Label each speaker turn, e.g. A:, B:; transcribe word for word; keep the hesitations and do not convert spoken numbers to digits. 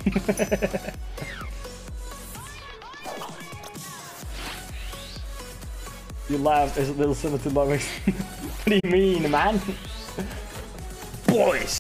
A: You laugh. Is a little similar to Ludwig. What do you mean, man? Boys.